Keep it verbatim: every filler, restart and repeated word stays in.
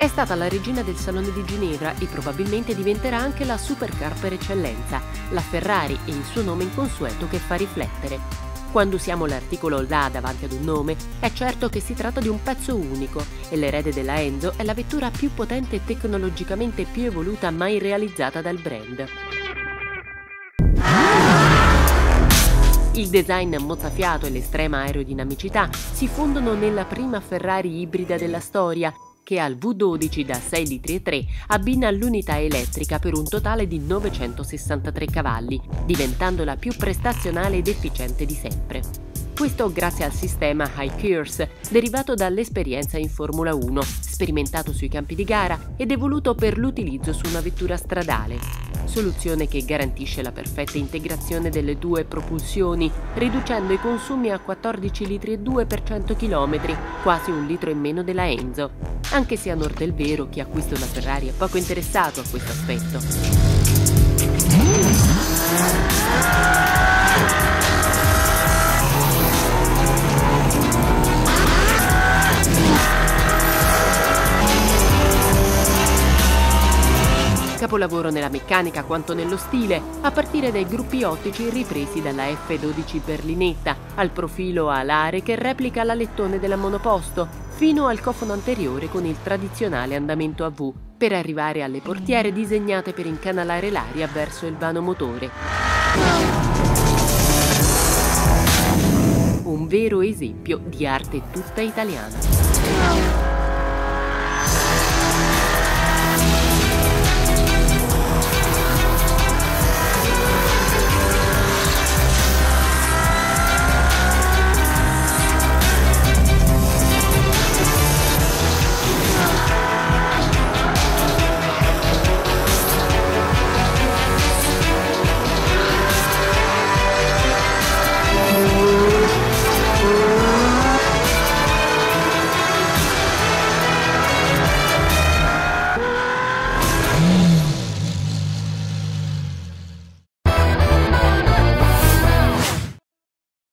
È stata la regina del Salone di Ginevra e probabilmente diventerà anche la supercar per eccellenza, la Ferrari e il suo nome inconsueto che fa riflettere. Quando usiamo l'articolo la davanti ad un nome, è certo che si tratta di un pezzo unico e l'erede della Enzo è la vettura più potente e tecnologicamente più evoluta mai realizzata dal brand. Il design mozzafiato e l'estrema aerodinamicità si fondono nella prima Ferrari ibrida della storia, che al V dodici da sei litri e tre abbina l'unità elettrica per un totale di novecentosessantatré cavalli, diventando la più prestazionale ed efficiente di sempre. Questo grazie al sistema iCurse, derivato dall'esperienza in Formula uno, sperimentato sui campi di gara ed evoluto per l'utilizzo su una vettura stradale. Soluzione che garantisce la perfetta integrazione delle due propulsioni, riducendo i consumi a quattordici litri e due per cento chilometri, quasi un litro in meno della Enzo, anche se a onor del vero chi acquista una Ferrari è poco interessato a questo aspetto. Capolavoro nella meccanica quanto nello stile, a partire dai gruppi ottici ripresi dalla F dodici berlinetta, al profilo alare che replica l'alettone della monoposto, fino al cofano anteriore con il tradizionale andamento a V, per arrivare alle portiere disegnate per incanalare l'aria verso il vano motore. Un vero esempio di arte tutta italiana.